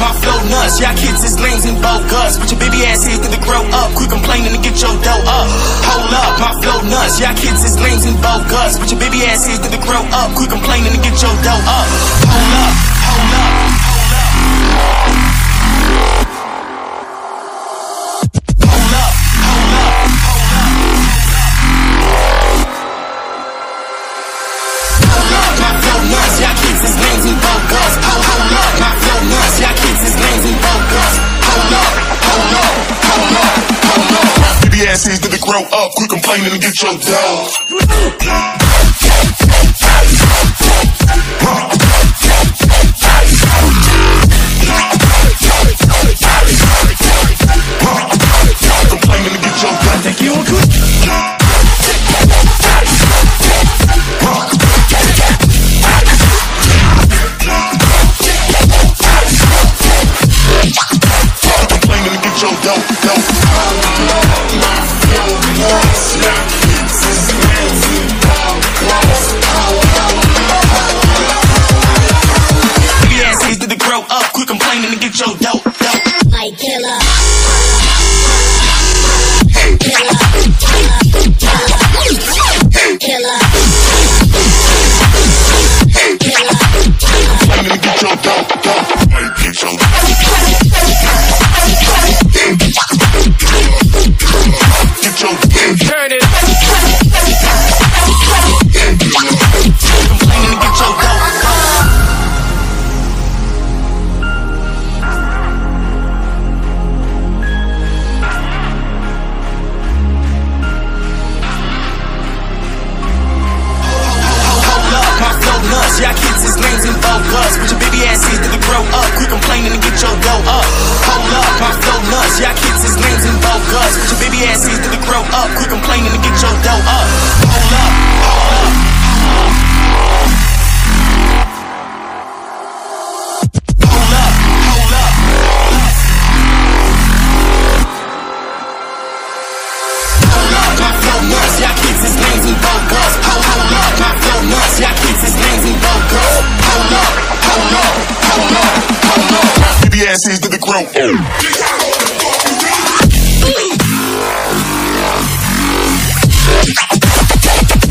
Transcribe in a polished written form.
my flow nuts. Y'all kids is lames and bogus. But your baby ass is gonna grow up. Quit complaining and get your dough up. Hold up, my flow nuts. Y'all kids is lames and bogus. But your baby ass is gonna grow up. Quit complaining and get your dough up. Hold up, hold up, hold up. Hold up, hold up, hold up. Hold up, my flow nuts. Y'all kids is lames and bogus. Hold up, my flow nuts. Y'all kids is lames and bogus. Hold up, hold up, hold up, hold up. Baby ass is gonna grow up. Quit complaining and get your dough. Y'all kids is lames and bogus. But your baby ass is gonna grow up. Quit complaining and get your dough up. Hold up, my flow nuts. Y'all kids is lames and bogus. But your baby ass is gonna grow up. Quit complaining and get your dough up. Hold up, hold up. Hold up, hold up. Hold up, my flow nuts. Y'all kids is lames and bogus. Hold up, my flow nuts. Y'all kids is lames and bogus. Hold up, hold up, hold up, hold up. Baby ass is gonna grow up.